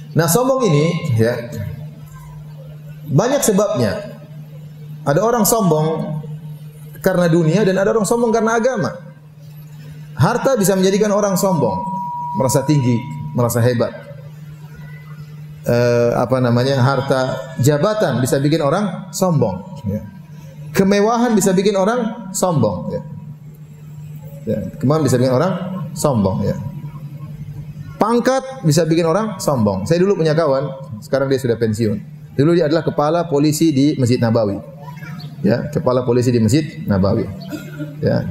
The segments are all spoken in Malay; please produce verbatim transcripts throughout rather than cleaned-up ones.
Nah, sombong ini ya banyak sebabnya. Ada orang sombong karena dunia dan ada orang sombong karena agama. Harta bisa menjadikan orang sombong, merasa tinggi, merasa hebat. Eh, apa namanya? Harta, jabatan bisa bikin orang sombong. Ya. Kemewahan bisa bikin orang sombong. Ya. Ya. Kemewahan bisa bikin orang sombong. Ya. Pangkat bisa bikin orang sombong. Saya dulu punya kawan, sekarang dia sudah pensiun. Dulu dia adalah kepala polisi di Masjid Nabawi. Ya, kepala polisi di Masjid Nabawi. Ya.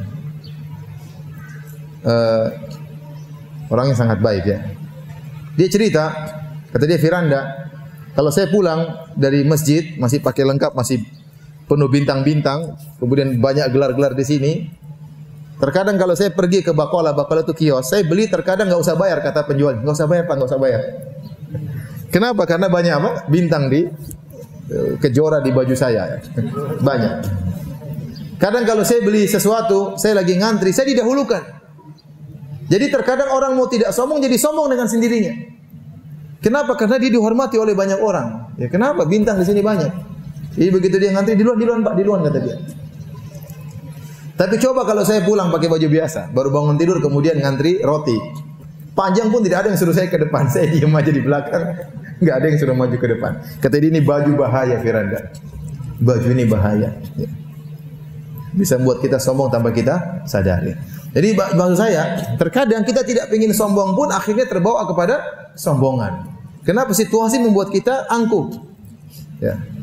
Uh, orang yang sangat baik ya. Dia cerita, kata dia, Firanda, kalau saya pulang dari masjid masih pakai lengkap, masih penuh bintang-bintang, kemudian banyak gelar-gelar di sini. Terkadang kalau saya pergi ke Bakola, Bakola itu kios, saya beli terkadang nggak usah bayar, kata penjual, nggak usah bayar pak, nggak usah bayar. Kenapa? Karena banyak apa? Bintang di kejora di baju saya, banyak. Kadang kalau saya beli sesuatu, saya lagi ngantri, saya didahulukan. Jadi terkadang orang mau tidak sombong, jadi sombong dengan sendirinya. Kenapa? Karena dia dihormati oleh banyak orang. Ya kenapa? Bintang di sini banyak. Jadi begitu dia ngantri, di luar, di luar pak, di luar kata dia. Tapi coba kalau saya pulang pakai baju biasa, baru bangun tidur kemudian ngantri roti. Panjang pun tidak ada yang suruh saya ke depan, saya diam aja di belakang. Enggak ada yang suruh maju ke depan. Kata dia, ini baju bahaya Firanda. Baju ini bahaya. Ya. Bisa membuat kita sombong tanpa kita sadari. Jadi maksud saya, terkadang kita tidak ingin sombong pun akhirnya terbawa kepada sombongan. Kenapa? Situasi membuat kita angkuh. Ya.